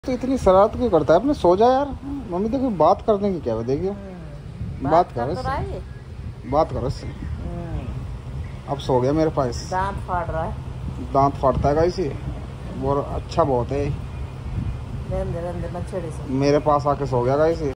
तो इतनी शरारत क्यों करता है? अपने सो जा यार। मम्मी देखो बात करने की क्या है, देखिए बात करो इससे, बात करो इससे। अब सो गया मेरे पास। दांत फाड़ रहा है, दांत फाड़ता है गाइस ये, और अच्छा बहुत है। रंदे रंदे मच्छर से मेरे पास आके सो गया गाइस ये।